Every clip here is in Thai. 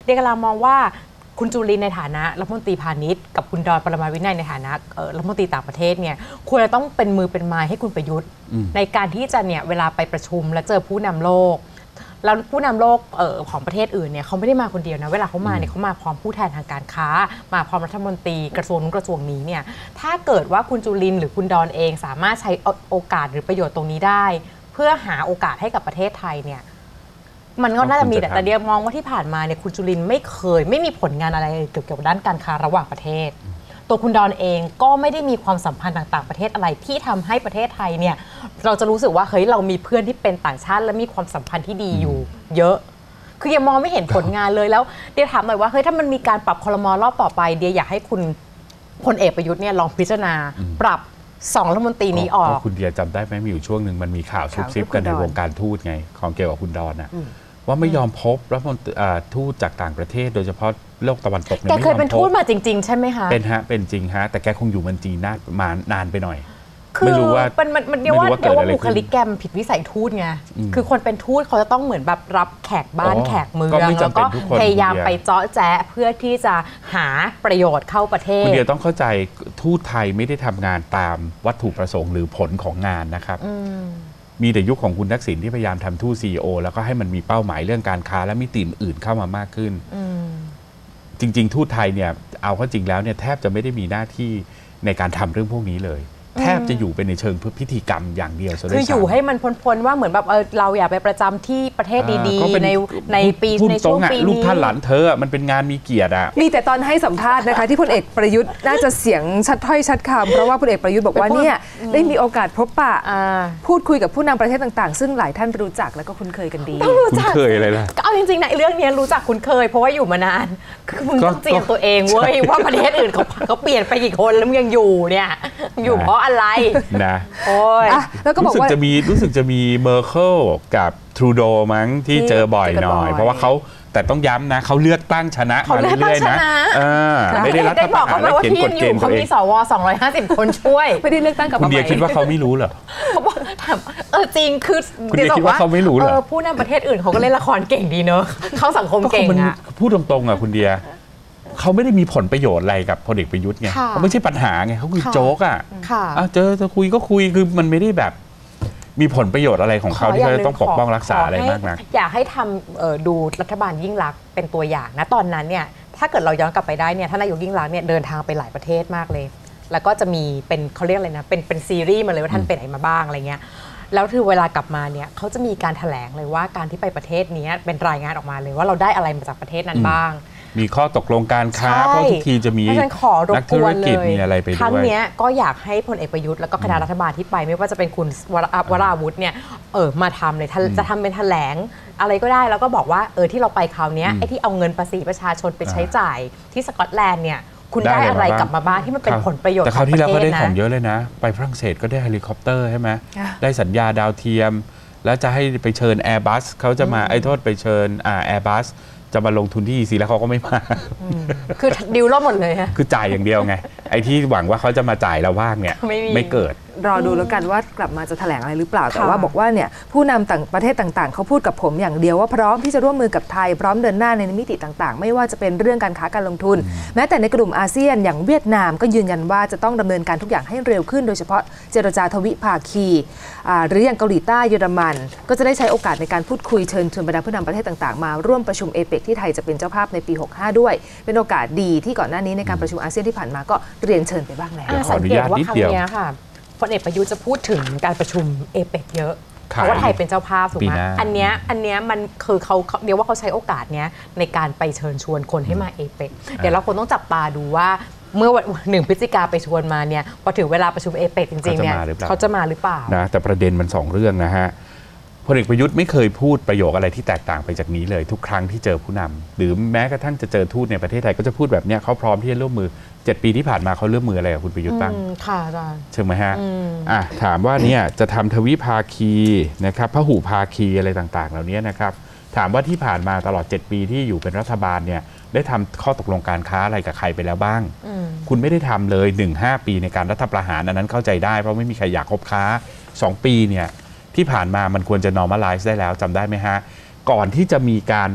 เดียกำลังมองว่าคุณจุลินในฐานะรัฐมนตรีพาณิชย์กับคุณดอนปรมัตถ์วินัยในฐานะรัฐมนตรีต่างประเทศเนี่ยควรจะต้องเป็นมือเป็นไม้ให้คุณประยุทธ์ในการที่จะเนี่ยเวลาไปประชุมและเจอผู้นำโลกแล้วผู้นำโลกของประเทศอื่นเนี่ยเขาไม่ได้มาคนเดียวนะเวลาเขามาเนี่ยเขามาพร้อมผู้แทนทางการค้ามาพร้อมรัฐมนตรีกระทรวงนู้นกระทรวงนี้เนี่ยถ้าเกิดว่าคุณจุลินหรือคุณดอนเองสามารถใช้โอกาสหรือประโยชน์ตรงนี้ได้เพื่อหาโอกาสให้กับประเทศไทยเนี่ยมันก็น่าจะมีแต่เดียมองว่าที่ผ่านมาเนี่ยคุณจุลินไม่มีผลงานอะไรเกี่ยวกับด้านการค้าระหว่างประเทศตัวคุณดอนเองก็ไม่ได้มีความสัมพันธ์ต่างๆประเทศอะไรที่ทำให้ประเทศไทยเนี่ยเราจะรู้สึกว่าเฮ้ยเรามีเพื่อนที่เป็นต่างชาติและมีความสัมพันธ์ที่ดีอยู่เยอะคือยังมองไม่เห็นผลงานเลยแล้วเดียถามหน่อยว่าเฮ้ยถ้ามันมีการปรับครม.รอบต่อไปเดียอยากให้คุณพลเอกประยุทธ์เนี่ยลองพิจารณาปรับ2 รัฐมนตรีนี้ออกคุณเดียจำได้ไหมมีอยู่ช่วงหนึ่งมันมีข่าวซุบซิบกันในวงการทูตไงของเกี่ยวกับคุณดอนว่าไม่ยอมพบรัฐมนตรีทูตจากต่างประเทศโดยเฉพาะโลกตะวันตกแกเคยเป็นทูตมาจริงๆใช่ไหมคะเป็นจริงฮะแต่แกคงอยู่เมืองจีนนานไปหน่อยไม่รู้ว่ามันเดียวว่าบุคลิกแกมผิดวิสัยทูตไงคือคนเป็นทูตเขาจะต้องเหมือนแบบรับแขกบ้านแขกเมืองแล้วก็พยายามไปเจาะแจ๊ะเพื่อที่จะหาประโยชน์เข้าประเทศคุณเดียต้องเข้าใจทูตไทยไม่ได้ทำงานตามวัตถุประสงค์หรือผลของงานนะครับมีแต่ยุคของคุณทักษิณที่พยายามทำทูต CEO แล้วก็ให้มันมีเป้าหมายเรื่องการค้าและมิติอื่นเข้ามามากขึ้นจริงๆทูตไทยเนี่ยเอาเข้าจริงแล้วเนี่ยแทบจะไม่ได้มีหน้าที่ในการทำเรื่องพวกนี้เลยแทบจะอยู่เป็นในเชิงพิธีกรรมอย่างเดียวคืออยู่ให้มันพ้นๆว่าเหมือนแบบเราอยากไปประจำที่ประเทศดีๆในปีในช่วงปีนี้ลูกท่านหลานเธอมันเป็นงานมีเกียรติอะมีแต่ตอนให้สัมภาษณ์นะคะที่พลเอกประยุทธ์น่าจะเสียงชัดถ้อยชัดคำเพราะว่าพลเอกประยุทธ์บอกว่าเนี่ยได้มีโอกาสพบปะพูดคุยกับผู้นำประเทศต่างๆซึ่งหลายท่านรู้จักและก็คุ้นเคยกันดีคุ้นเคยอะไรล่ะเอาจริงๆในเรื่องนี้รู้จักคุ้นเคยเพราะว่าอยู่มานานคือมึงต้องเจียมตัวเองเว้ยว่าประเทศอื่นเขาเปลี่ยนไปกี่คนแล้วมึงยังอยู่เนี่ยอยู่เพราะอะไรนะโอ้ยแล้วก็บอกว่ารู้สึกจะมีเมอร์เคิลกับทรูโดมั้งที่เจอบ่อยหน่อยเพราะว่าเขาแต่ต้องย้ำนะเขาเลือกตั้งชนะมาเรื่อยๆนะไม่ได้รัฐประหารและเขียนกฎเกณฑ์ตัวเองเขามีสว250 คนช่วยไม่ได้เลือกตั้งกับคุณเดียคิดว่าเขาไม่รู้เหรอเขาบอกจริงคือคุณเดียคิดว่าเขาไม่รู้เหรอผู้นำประเทศอื่นเขาก็เล่นละครเก่งดีเนอะเข้าสังคมเก่งอะพูดตรงๆอะคุณเดียเขาไม่ได้มีผลประโยชน์อะไรกับพลเอกประยุทธ์ไงเขาไม่ใช่ปัญหาไงเขาคือโจ๊กอ่ะเจอจะคุยก็คุยคือมันไม่ได้แบบมีผลประโยชน์อะไรของเขาที่เขาต้องปกป้องรักษาอะไรมากนักอยากให้ทำดูรัฐบาลยิ่งลักษณ์เป็นตัวอย่างนะตอนนั้นเนี่ยถ้าเกิดเราย้อนกลับไปได้เนี่ยท่านนายกยิ่งลักษณ์เนี่ยเดินทางไปหลายประเทศมากเลยแล้วก็จะมีเป็นเขาเรียกอะไรนะเป็นซีรีส์มาเลยว่าท่านไปไหนมาบ้างอะไรเงี้ยแล้วคือเวลากลับมาเนี่ยเขาจะมีการแถลงเลยว่าการที่ไปประเทศนี้เป็นรายงานออกมาเลยว่าเราได้อะไรมาจากประเทศนั้นบ้างมีข้อตกลงการค้าเพราะทุกทีจะมีนักธุรกิจมีอะไรไปด้วยครั้งนี้ก็อยากให้พลเอกประยุทธ์แล้วก็คณะรัฐบาลที่ไปไม่ว่าจะเป็นคุณวราวุธเนี่ยมาทำเลยจะทำเป็นแถลงอะไรก็ได้แล้วก็บอกว่าที่เราไปคราวนี้ไอ้ที่เอาเงินภาษีประชาชนไปใช้จ่ายที่สกอตแลนด์เนี่ยคุณได้อะไรกลับมาบ้างที่มันเป็นผลประโยชน์แต่คราวที่แล้วก็ได้ของเยอะเลยนะไปฝรั่งเศสก็ได้เฮลิคอปเตอร์ใช่ไหมได้สัญญาดาวเทียมแล้วจะให้ไปเชิญ Airbus เขาจะมาไปเชิญAirbusจะมาลงทุนที่ EC แล้วเขาก็ไม่มาคือดิวล่มหมดเลยฮะคือจ่ายอย่างเดียวไงไอ้ที่หวังว่าเขาจะมาจ่ายเราบ้างเนี่ยไม่เกิดรอดูแล้วกันว่ากลับมาจะแถลงอะไรหรือเปล่าแต่ว่าบอกว่าเนี่ยผู้นำต่างประเทศต่างๆเขาพูดกับผมอย่างเดียวว่าพร้อมที่จะร่วมมือกับไทยพร้อมเดินหน้าในมิติต่างๆไม่ว่าจะเป็นเรื่องการค้าการลงทุนแม้แต่ในกลุ่มอาเซียนอย่างเวียดนามก็ยืนยันว่าจะต้องดำเนินการทุกอย่างให้เร็วขึ้นโดยเฉพาะเจรจาทวิภาคีหรืออย่างเกาหลีใต้เยอรมันก็จะได้ใช้โอกาสในการพูดคุยเชิญชวนบรรดาผู้นำประเทศต่างๆมาร่วมประชุมเอเปกที่ไทยจะเป็นเจ้าภาพในปี65ด้วยเป็นโอกาสดีที่ก่อนหน้านี้ในการประชุมอาเซียนที่ผ่านมาก็เรียนเชิญไปบ้างแล้วสังเกตว่าครั้งนี้ค่ะพลเอกประยุทธ์จะพูดถึงการประชุมเอเปกเยอะเพราะว่าไทยเป็นเจ้าภาพถูกไหมอันเนี้ยมันคือเขาเดี๋ยวว่าเขาใช้โอกาสเนี้ยในการไปเชิญชวนคนให้มาเอเปกเดี๋ยวเราคงต้องจับตาดูว่าเมื่อ1 พฤศจิกาไปชวนมาเนี่ยพอถึงเวลาประชุมเอเปกจริงๆเนี่ยเขาจะมาหรือเปล่านะแต่ประเด็นมัน2 เรื่องนะฮะพลเอกประยุทธ์ไม่เคยพูดประโยคอะไรที่แตกต่างไปจากนี้เลยทุกครั้งที่เจอผู้นำหรือแม้กระทั่งจะเจอทูตในประเทศไทยก็จะพูดแบบนี้เขาพร้อมที่จะร่วมมือ7 ปีที่ผ่านมาเขาร่วมมืออะไรกับคุณประยุทธ์บ้างค่ะอาจารย์ใช่ไหมฮะถามว่าเนี่ยจะทำทวิภาคีนะครับพหุภาคีอะไรต่างๆเหล่านี้นะครับถามว่าที่ผ่านมาตลอด7 ปีที่อยู่เป็นรัฐบาลเนี่ยได้ทำข้อตกลงการค้าอะไรกับใครไปแล้วบ้างคุณไม่ได้ทำเลย 1-5 ปีในการรัฐประหารอันนั้นเข้าใจได้เพราะไม่มีใครอยากคบค้า2 ปีเนี่ยที่ผ่านมามันควรจะ normalize ได้แล้วจำได้ไหมฮะก่อนที่จะมีการ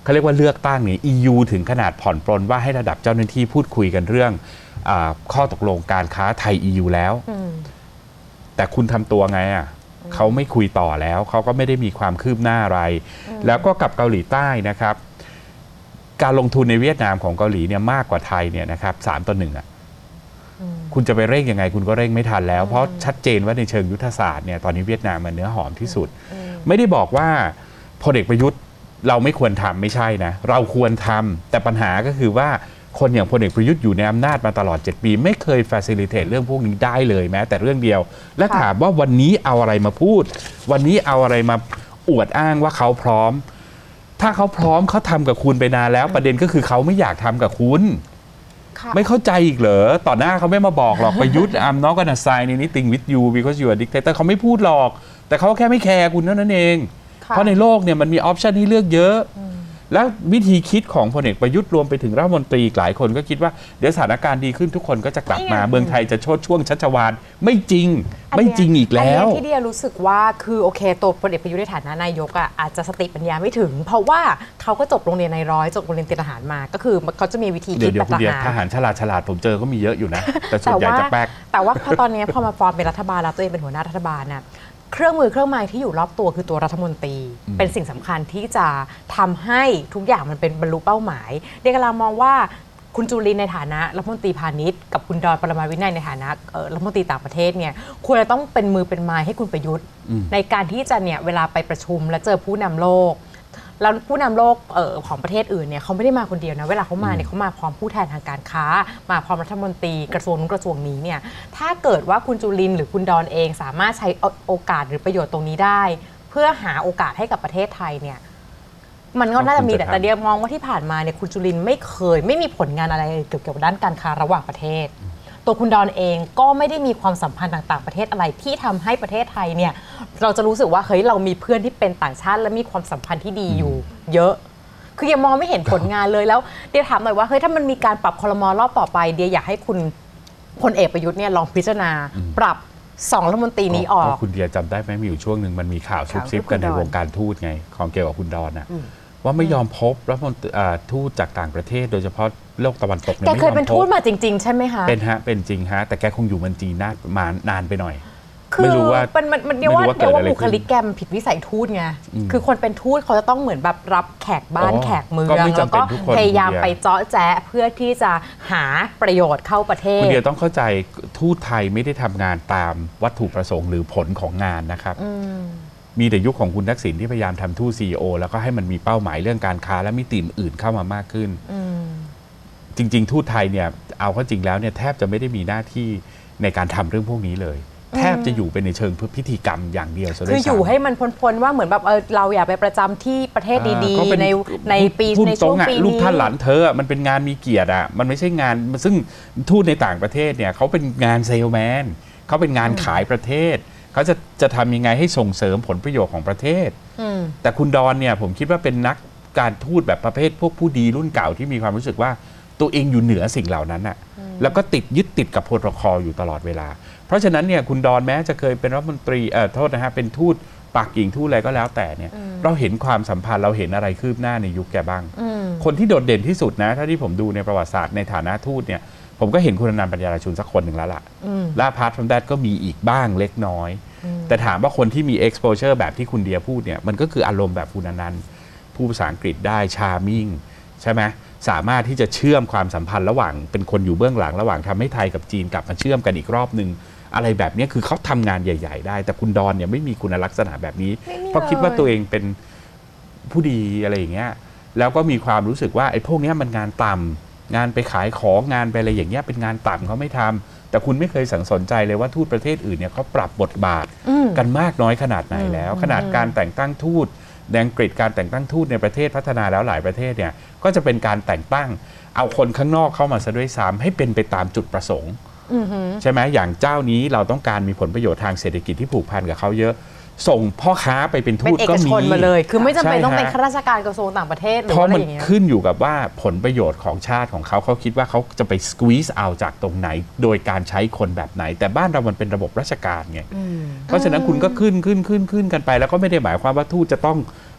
เขาเรียกว่าเลือกตั้งเนี่ย EU ถึงขนาดผ่อนปรนว่าให้ระดับเจ้าหน้าที่พูดคุยกันเรื่องข้อตกลงการค้าไทย EU แล้วแต่คุณทำตัวไงอ่ะเขาไม่คุยต่อแล้วเขาก็ไม่ได้มีความคืบหน้าอะไรแล้วก็กับเกาหลีใต้นะครับการลงทุนในเวียดนามของเกาหลีเนี่ยมากกว่าไทยเนี่ยนะครับ3-1อ่ะคุณจะไปเร่งยังไงคุณก็เร่งไม่ทันแล้วเพราะชัดเจนว่าในเชิงยุทธศาสตร์เนี่ยตอนนี้เวียดนามมันเนื้อหอมที่สุดไม่ได้บอกว่าพลเอกประยุทธ์เราไม่ควรทำไม่ใช่นะเราควรทำแต่ปัญหาก็คือว่าคนอย่างพลเอกประยุทธ์อยู่ในอำนาจมาตลอด7 ปีไม่เคย facilitate เรื่องพวกนี้ได้เลยแม้แต่เรื่องเดียวและถามว่าวันนี้เอาอะไรมาพูดวันนี้เอาอะไรมาอวดอ้างว่าเขาพร้อมถ้าเขาพร้อมเขาทำกับคุณไปนานแล้วประเด็นก็คือเขาไม่อยากทำกับคุณไม่เข้าใจอีกเหรอต่อหน้าเขาไม่มาบอกหรอกประยุทธ์ I'm not gonna sign anything with you because you are dictator เขาไม่พูดหรอกแต่เขาแค่ไม่แคร์คุณเท่านั้นเองเพราะในโลกเนี่ยมันมีออปชันให้เลือกเยอะแล้ววิธีคิดของพลเอกประยุทธ์รวมไปถึงรัฐมนตรีหลายคนก็คิดว่าเดี๋ยวสถานการณ์ดีขึ้นทุกคนก็จะกลับมาเมืองไทยจะโชดช่วงชัชวาลไม่จริงไม่จริงอีกแล้วที่เดียรู้สึกว่าคือโอเคตัวพลเอกประยุทธ์ในฐานะนายกอ่ะอาจจะสติปัญญาไม่ถึงเพราะว่าเขาก็จบโรงเรียนนายร้อยจบโรงเรียนเตรียมทหารมาก็คือเขาจะมีวิธีคิดแบบทหารฉลาดผมเจอก็มีเยอะอยู่นะแต่ส่วนใหญ่จะแป๊กแต่ว่าพอตอนนี้พอมาฟอร์มเป็นรัฐบาลแล้วตัวเองเป็นหัวหน้ารัฐบาลน่ะเครื่องมือเครื่องไม้ที่อยู่รอบตัวคือตัวรัฐมนตรีเป็นสิ่งสำคัญที่จะทำให้ทุกอย่างมันเป็นบรรลุเป้าหมายเด็กกำลังมองว่าคุณจุลินในฐานะรัฐมนตรีพาณิชย์กับคุณดอนปรมาวินัยในฐานะรัฐมนตรีต่างประเทศเนี่ยควรจะต้องเป็นมือเป็นไม้ให้คุณประยุทธ์ในการที่จะเนี่ยเวลาไปประชุมและเจอผู้นำโลกแล้วผู้นำโลกของประเทศอื่นเนี่ยเขาไม่ได้มาคนเดียวนะเวลาเขามาเนี่ยเขามาพร้อมผู้แทนทางการค้ามาพร้อมรัฐมนตรีกระทรวงนู้นกระทรวงนี้เนี่ยถ้าเกิดว่าคุณจุลินหรือคุณดอนเองสามารถใช้โอกาสหรือประโยชน์ตรงนี้ได้เพื่อหาโอกาสให้กับประเทศไทยเนี่ยมันก็น่าจะมีแต่เดียวมองว่าที่ผ่านมาเนี่ยคุณจุลินไม่มีผลงานอะไรเกี่ยวกับด้านการค้าระหว่างประเทศตัวคุณดอนเองก็ไม่ได้มีความสัมพันธ์ต่างประเทศอะไรที่ทำให้ประเทศไทยเนี่ยเราจะรู้สึกว่าเฮ้ยเรามีเพื่อนที่เป็นต่างชาติและมีความสัมพันธ์ที่ดีอยู่เยอะคือยังมองไม่เห็นผลงานเลยแล้วเดียถามหน่อยว่าเฮ้ยถ้ามันมีการปรับครม.รอบต่อไปเดียอยากให้คุณพลเอกประยุทธ์เนี่ยลองพิจารณาปรับ2รัฐมนตรีนี้ออกคุณเดียจำได้ไหมมีอยู่ช่วงหนึ่งมันมีข่าวซุบซิบกันในวงการทูตไงของเกี่ยวกับคุณดอนน่ะว่าไม่ยอมพบรัฐมนตรีทูตจากต่างประเทศโดยเฉพาะโลกตะวันตกเนี่ยแกเคยเป็นทูตมาจริงๆใช่ไหมคะเป็นจริงฮะแต่แกคงอยู่เมืองจีนนานไปหน่อยไม่รู้ว่ามันเดียวว่าบุคลิกแกมผิดวิสัยทูตไงคือคนเป็นทูตเขาจะต้องเหมือนแบบรับแขกบ้านแขกเมืองแล้วก็พยายามไปเจาะแจ๊ะเพื่อที่จะหาประโยชน์เข้าประเทศคุณเดียต้องเข้าใจทูตไทยไม่ได้ทำงานตามวัตถุประสงค์หรือผลของงานนะครับมีแต่ยุคของคุณทักษิณที่พยายามทำทูต CEO แล้วก็ให้มันมีเป้าหมายเรื่องการค้าและมิติอื่นเข้ามามากขึ้นจริงๆทูตไทยเนี่ยเอาเข้าจริงแล้วเนี่ยแทบจะไม่ได้มีหน้าที่ในการทำเรื่องพวกนี้เลยแทบจะอยู่เป็นในเชิงพิธีกรรมอย่างเดียวซะด้วยซ้ำคืออยู่ให้มันพ้นๆว่าเหมือนแบบเราอยากไปประจำที่ประเทศดีๆในปีในช่วงปีนี้ลูกท่านหลานเธอมันเป็นงานมีเกียรติอ่ะมันไม่ใช่งานซึ่งทูตในต่างประเทศเนี่ยเขาเป็นงานเซลแมนเขาเป็นงานขายประเทศเขาจะทำยังไงให้ส่งเสริมผลประโยชน์ของประเทศแต่คุณดอนเนี่ยผมคิดว่าเป็นนักการทูตแบบประเภทพวกผู้ดีรุ่นเก่าที่มีความรู้สึกว่าตัวเองอยู่เหนือสิ่งเหล่านั้นน่ะแล้วก็ยึดติดกับโปรโตคอลอยู่ตลอดเวลาเพราะฉะนั้นเนี่ยคุณดอนแม้จะเคยเป็นรัฐมนตรีโทษนะฮะเป็นทูตปักกิ่งทูตอะไรก็แล้วแต่เนี่ยเราเห็นความสัมพันธ์เราเห็นอะไรคืบหน้าในยุคแกบ้างคนที่โดดเด่นที่สุดนะถ้าที่ผมดูในประวัติศาสตร์ในฐานะทูตเนี่ยผมก็เห็นคุณอนันต์ปัญญารชุนสักคนหนึ่งแล้วล่ะและพาร์ทฟรอมแดทก็มีอีกบ้างเล็กน้อยแต่ถามว่าคนที่มี exposure แบบที่คุณเดียพูดเนี่ยมันก็คืออารมณ์แบบคุณอนันต์พูดภาษาอังกฤษได้ชาร์มิ่งใช่ไหมสามารถที่จะเชื่อมความสัมพันธ์ระหว่างเป็นคนอยู่เบื้องหลังระหว่างทำให้ไทยกับจีนกลับมาเชื่อมกันอีกรอบนึงอะไรแบบนี้คือเขาทำงานใหญ่ๆได้แต่คุณดอนเนี่ยไม่มีคุณลักษณะแบบนี้เพราะคิดว่าตัวเองเป็นผู้ดีอะไรอย่างเงี้ยแล้วก็มีความรู้สึกว่าไอ้พวกนี้มันงานต่ำงานไปขายของงานไปอะไรอย่างเงี้ยเป็นงานต่ำเขาไม่ทำแต่คุณไม่เคยสนใจเลยว่าทูตประเทศอื่นเนี่ยเขาปรับบทบาทกันมากน้อยขนาดไหนแล้วขนาดการแต่งตั้งทูตในอังกฤษการแต่งตั้งทูตในประเทศพัฒนาแล้วหลายประเทศเนี่ยก็จะเป็นการแต่งตั้งเอาคนข้างนอกเข้ามาซะด้วยซ้ำให้เป็นไปตามจุดประสงค์ใช่ไหมอย่างเจ้านี้เราต้องการมีผลประโยชน์ทางเศรษฐกิจที่ผูกพันกับเขาเยอะส่งพ่อค้าไปเป็นทูตก็มีมาเลยคือไม่จำเป็นต้องเป็นข้าราชการกระทรวงต่างประเทศหรืออะไรอย่างเงี้ยเพราะมันขึ้นอยู่กับว่าผลประโยชน์ของชาติของเขาคิดว่าเขาจะไปสควีซเอาจากตรงไหนโดยการใช้คนแบบไหนแต่บ้านเรามันเป็นระบบราชการไงเพราะฉะนั้นคุณก็ขึ้นกันไปแล้วก็ไม่ได้หมายความว่าทูตจะต้อง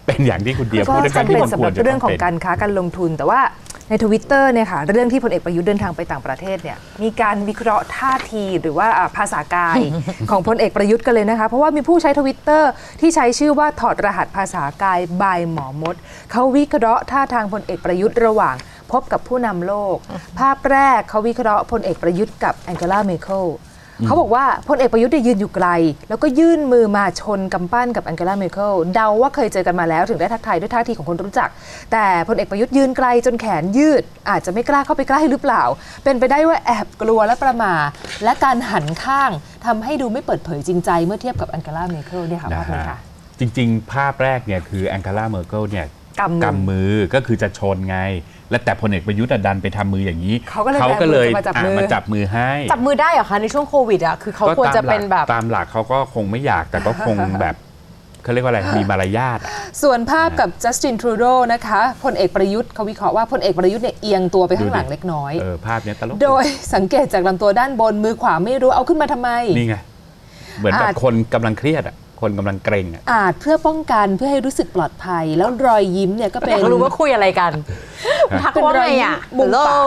เป็นอย่างที่คุณเดียก็พูดในจำที่เป็นมันสำคหวรัรบจะเรื่องของเป็นการค้าการลงทุน แต่ว่าใน Twitter เนี่ยค่ะเรื่องที่พลเอกประยุทธ์เดินทางไปต่างประเทศเนี่ยมีการวิเคราะห์ท่าทีหรือว่าภาษากาย ของพลเอกประยุทธ์กันเลยนะคะเพราะว่ามีผู้ใช้ Twitter ที่ใช้ชื่อว่าถอดรหัสภาษากายบายหมอมดเขาวิเคราะห์ท่าทางพลเอกประยุทธ์ระหว่างพบกับผู้นำโลก ภาพแรกเขาวิเคราะห์พลเอกประยุทธ์กับแองเกลาเมเคิลเขาบอกว่าพลเอกประยุทธ์ยืนอยู่ไกลแล้วก็ยื่นมือมาชนกำปั้นกับแองเกลาเมเคิลเดาว่าเคยเจอกันมาแล้วถึงได้ทักทายด้วยท่าทีของคนรู้จักแต่พลเอกประยุทธ์ยืนไกลจนแขนยืดอาจจะไม่กล้าเข้าไปใกล้หรือเปล่าเป็นไปได้ว่าแอบกลัวและประหม่าและการหันข้างทำให้ดูไม่เปิดเผยจริงใจเมื่อเทียบกับแองเกลาเมเคิลเนี่ยค่ะภาพนี้ค่ะจริงๆ ภาพแรกเนี่ยคือแองเกลาเมอร์เคิลเนี่ยกำมือก็คือจะชนไง และแต่พลเอกประยุทธ์ดันไปทำมืออย่างนี้เขาก็เลยมาจับมือมาจับมือให้จับมือได้เหรอคะในช่วงโควิดอ่ะคือเขาควรจะเป็นแบบตามหลักเขาก็คงไม่อยากแต่ก็คงแบบเขาเรียกว่าอะไรมีมารยาทอะส่วนภาพกับจัสตินทรูโดนะคะพลเอกประยุทธ์เขาวิเคราะห์ว่าพลเอกประยุทธ์เนี่ยเอียงตัวไปข้างหลังเล็กน้อยภาพเนี้ยตลกโดยสังเกตจากลำตัวด้านบนมือขวาไม่รู้เอาขึ้นมาทำไมนี่ไงเหมือนแบบคนกำลังเครียดอ่ะคนกำลังเกรงอ่ะอาจเพื่อป้องกันเพื่อให้รู้สึกปลอดภัย แล้วรอยยิ้มเนี่ยก็อเป็นยากรู้ว่าคุยอะไรกันทักว่าไงอ่ะมุมปาก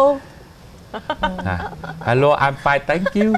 Hello I'm fine thank you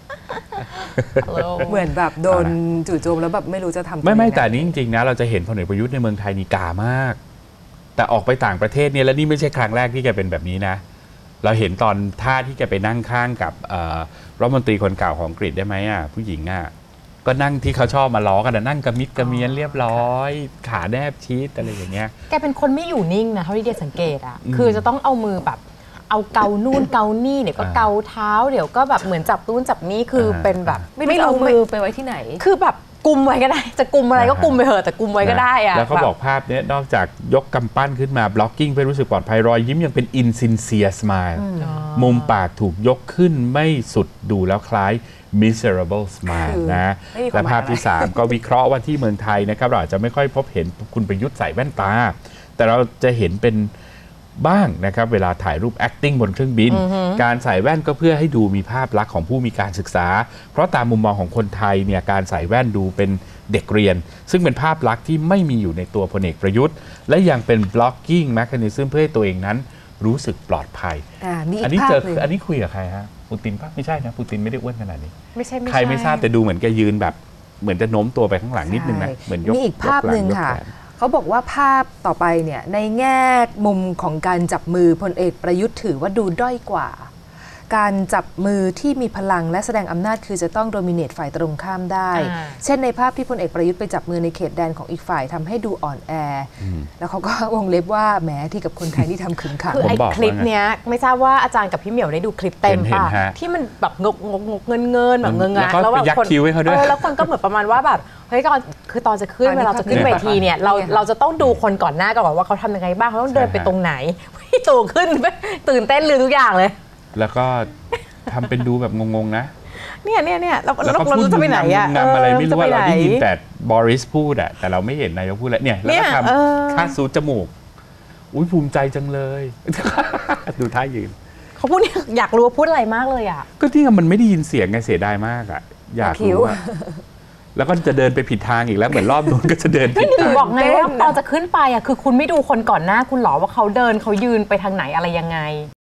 เหมือนแบบโดนจู่โจมแล้วแบบไม่รู้จะทำตัวไม่ยังงแต่นี้จริงๆนะเราจะเห็นพลเอกประยุทธ์ในเมืองไทยนี่กามาก แต่ออกไปต่างประเทศเนี่ยแล้วนี่ไม่ใช่ครั้งแรกที่แกเป็นแบบนี้นะ เราเห็นตอนท่าที่แกไปนั่งข้างกับรัฐมนตรีคนเก่าของอังกฤษได้ไหมอ่ะผู้หญิงอ่ะก็นั่งที่เขาชอบมาล้อกันนั่งกระมิดกระเมียนเรียบร้อย ขาแนบชิดอะไรอย่างเงี้ยแกเป็นคนไม่อยู่นิ่งนะเท่าที่เดียสังเกตอ่ะคือจะต้องเอามือแบบเอาเกานู่นเกานี่เดี๋ยวก็เกาเท้าเดี๋ยวก็แบบเหมือนจับตู้นจับนี่คือเป็นแบบไม่รู้เอามือไปไว้ที่ไหนคือแบบกุมไว้ก็ได้ จะกุมอะไรก็กุมไปเถอะแต่กุมไว้ก็ได้อะแล้วเขาบอกภาพเนี้ยนอกจากยกกำปั้นขึ้นมา blocking เพื่อรู้สึกปลอดภัยรอยยิ้มยังเป็น insincere smile มุมปากถูกยกขึ้นไม่สุดดูแล้วคล้าย miserable smile นะไม่มีความหมายและภาพที่ 3 ก็วิเคราะห์ว่าที่เมืองไทยนะครับเราอาจจะไม่ค่อยพบเห็นคุณประยุทธ์ใส่แว่นตา แต่เราจะเห็นเป็นบ้างนะครับเวลาถ่ายรูป acting บนเครื่องบิน การใส่แว่นก็เพื่อให้ดูมีภาพลักษณ์ของผู้มีการศึกษา เพราะตามมุมมองของคนไทยเนี่ยการใส่แว่นดูเป็นเด็กเรียน ซึ่งเป็นภาพลักษณ์ที่ไม่มีอยู่ในตัวพลเอกประยุทธ์ และยังเป็น blocking mechanism เพื่อให้ตัวเองนั้นรู้สึกปลอดภัยมีอีอันกนี้ภาพเจอหนึ่งอันนี้คุยกับใครฮะปูตินปะไม่ใช่นะปูตินไม่ได้อ้วนขนาดนี้ไม่ใช่ใครไม่ทราบแต่ดูเหมือนแกยืนแบบเหมือนจะโน้มตัวไปข้างหลังนิดนึงนะเหมือนยกมีอีกภาพหนึ่งยกค่ะแขนเขาบอกว่าภาพต่อไปเนี่ยในแง่มุมของการจับมือพลเอกประยุทธ์ถือว่าดูด้อยกว่า การจับมือที่มีพลังและแสดงอำนาจคือจะต้องโดมิเนตฝ่ายตรงข้ามได้ เช่นในภาพที่พลเอกประยุทธ์ไปจับมือในเขตแดนของอีกฝ่ายทำให้ดูอ่อนแออแล้วเขาก็วงเล็บว่าแหมที่กับคนไทยที่ทำขึงขังคือไอ้ผมบอกคลิปเนี้ยไม่ทราบว่าอาจารย์กับพี่เหมียวได้ดูคลิปเต็มเห็นป่ะฮะที่มันแบบงกเงินแบบเงินแล้วก็แล้วไปแบบยักคิ้วให้เขาด้วยแล้วคนก็เหมือนประมาณว่าแบบเฮ้ยก่อนคือตอนจะขึ้นอันนี้เวลาจะขึ้นภาพเวทีเนี่ยเราจะต้องดูคนก่อนหน้าก่อนว่าเขาทำยังไงบ้างเขาต้องเดินไปตรงไหนพี่ตู่ขึ้นตื่นเต้นลืมทุกอย่างเลยแล้วก็ทำเป็นดูแบบงงๆนะเนี่ยแล้วแล้วก็เราพูดจะไปไหนอะนำอะไรไม่รู้ว่าจะปเราหนได้ยินแต่บอริสพูดอะแต่เราไม่เห็นนายกพูดแล้วเนี่ยแล้วก็เนี่ยทเออำค่าซูดจมูกอุ้ยภูมิใจจังเลย ดูท่ายืนเขาพูดเนี่ยอยากรู้ว่าพูดอะไรมากเลยอ่ะก็ที่มันไม่ได้ยินเสียงไงเสียดายมากอะอยากรู้อะแล้วก็จะเดินไปผิดทางอีกแล้วเหมือนรอบนู้นก็จะเดินผิดถึทาง งบอกไงว่าตอนจะขึ้นไปอ่ะคือคุณไม่ดูคนก่อนหน้าคุณหรอว่าเขาเดินเขายืนไปทางไหนอะไรยังไง